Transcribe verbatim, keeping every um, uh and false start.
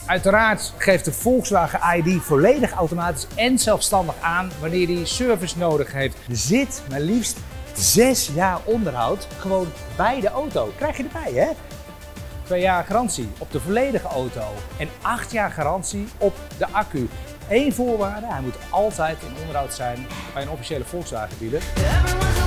Uiteraard geeft de Volkswagen I D volledig automatisch en zelfstandig aan wanneer hij service nodig heeft. Er zit maar liefst zes jaar onderhoud gewoon bij de auto. Krijg je erbij, hè? Twee jaar garantie op de volledige auto en acht jaar garantie op de accu. Eén voorwaarde, hij moet altijd in onderhoud zijn bij een officiële Volkswagen dealer.